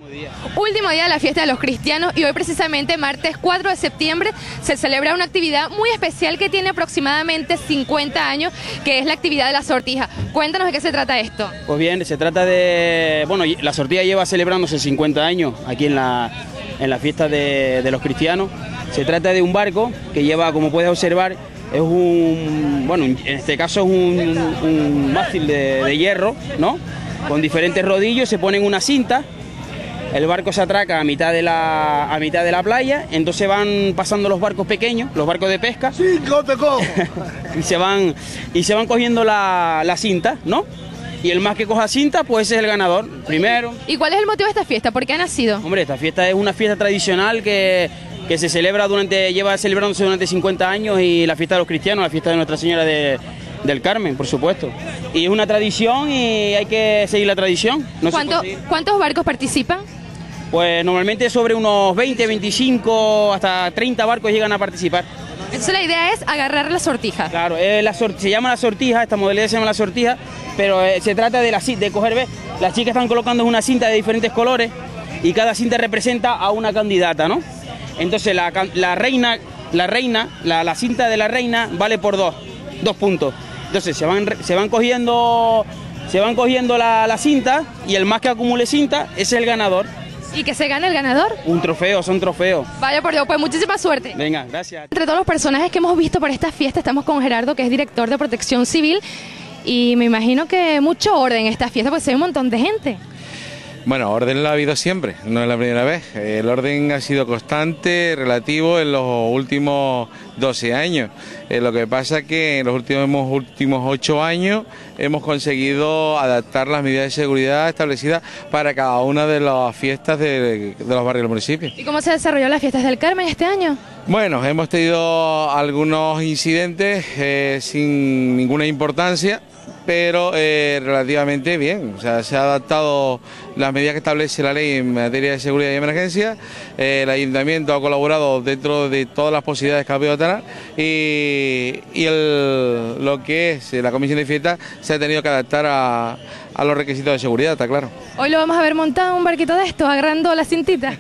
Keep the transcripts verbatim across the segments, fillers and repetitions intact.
Último día de la fiesta de los cristianos y hoy precisamente martes cuatro de septiembre se celebra una actividad muy especial que tiene aproximadamente cincuenta años, que es la actividad de la sortija. Cuéntanos de qué se trata esto. Pues bien, se trata de... Bueno, la sortija lleva celebrándose cincuenta años aquí en la, en la fiesta de, de los cristianos. Se trata de un barco que lleva, como puedes observar, es un... Bueno, en este caso es un, un mástil de, de hierro, ¿no? Con diferentes rodillos, se ponen una cinta. El barco se atraca a mitad de la, a mitad de la playa, entonces van pasando los barcos pequeños, los barcos de pesca. ¡Sí, te cojo! y, se van, y se van cogiendo la, la cinta, ¿no? Y el más que coja cinta, pues ese es el ganador, primero. ¿Y cuál es el motivo de esta fiesta? ¿Por qué ha nacido? Hombre, esta fiesta es una fiesta tradicional que, que se celebra durante, lleva celebrándose durante cincuenta años, y la fiesta de los cristianos, la fiesta de Nuestra Señora de, del Carmen, por supuesto. Y es una tradición y hay que seguir la tradición. No ¿Cuánto, ¿Cuántos barcos participan? Pues normalmente sobre unos veinte, veinticinco, hasta treinta barcos llegan a participar. Entonces la idea es agarrar la sortija. Claro, eh, la sort se llama la sortija, esta modalidad se llama la sortija, pero eh, se trata de, la, de coger, ¿ves? Las chicas están colocando una cinta de diferentes colores y cada cinta representa a una candidata, ¿no? Entonces la, la reina, la, reina la, la cinta de la reina vale por dos, dos puntos. Entonces se van, se van cogiendo, se van cogiendo la, la cinta y el más que acumule cinta ese es el ganador. ¿Y que se gana el ganador? Un trofeo, son trofeos. Vaya por Dios, pues muchísima suerte. Venga, gracias. Entre todos los personajes que hemos visto por esta fiesta, estamos con Gerardo, que es director de Protección Civil, y me imagino que mucho orden en esta fiesta, pues hay un montón de gente. Bueno, orden lo ha habido siempre, no es la primera vez. El orden ha sido constante, relativo en los últimos doce años. Eh, lo que pasa es que en los últimos, últimos ocho años hemos conseguido adaptar las medidas de seguridad establecidas para cada una de las fiestas de, de los barrios del municipio. ¿Y cómo se desarrolló las fiestas del Carmen este año? Bueno, hemos tenido algunos incidentes eh, sin ninguna importancia, pero eh, relativamente bien. O sea, se ha adaptado las medidas que establece la ley en materia de seguridad y emergencia. Eh, el ayuntamiento ha colaborado dentro de todas las posibilidades que ha podido tener y, y el, lo que es la comisión de fiestas se ha tenido que adaptar a, a los requisitos de seguridad, está claro. ¿Hoy lo vamos a ver montado un barquito de estos, agarrando la cintita?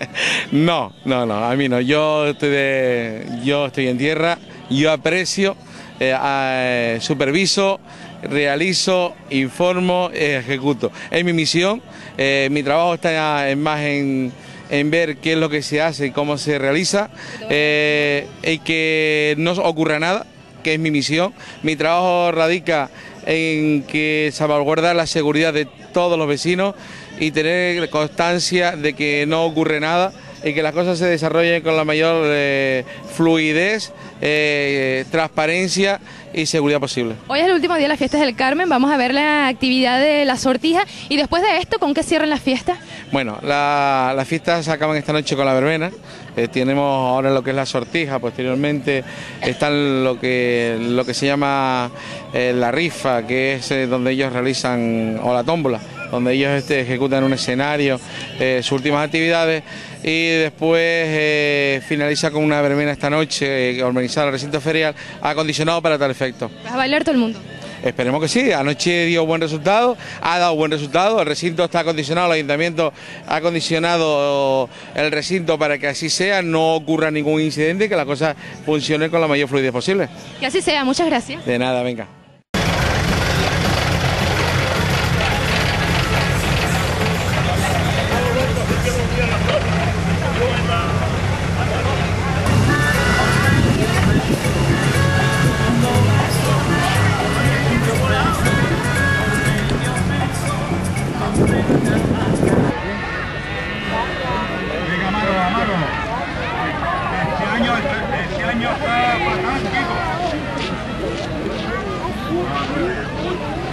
no, no, no, a mí no. Yo estoy, de, yo estoy en tierra, yo aprecio, eh, eh, superviso, realizo, informo, eh, ejecuto. Es mi misión, eh, mi trabajo está en, más en, en ver qué es lo que se hace y cómo se realiza, eh, y que no ocurra nada, que es mi misión. Mi trabajo radica en que salvaguardar la seguridad de todos los vecinos y tener constancia de que no ocurre nada y que las cosas se desarrollen con la mayor eh, fluidez, eh, transparencia y seguridad posible. Hoy es el último día de las fiestas del Carmen, vamos a ver la actividad de la sortija y después de esto, ¿con qué cierran las fiestas? Bueno, la, las fiestas se acaban esta noche con la verbena, eh, tenemos ahora lo que es la sortija, posteriormente están lo que, lo que se llama eh, la rifa, que es eh, donde ellos realizan, o la tómbola, donde ellos este, ejecutan un escenario, eh, sus últimas actividades, y después eh, finaliza con una verbena esta noche, eh, organizada en el recinto ferial, acondicionado para tal efecto. ¿Vas a bailar todo el mundo? Esperemos que sí, anoche dio buen resultado, ha dado buen resultado, el recinto está acondicionado, el ayuntamiento ha acondicionado el recinto para que así sea, no ocurra ningún incidente y que la cosa funcione con la mayor fluidez posible. Que así sea, muchas gracias. De nada, venga. Venga, Amaro, Amaro. Este año, este año está fantástico.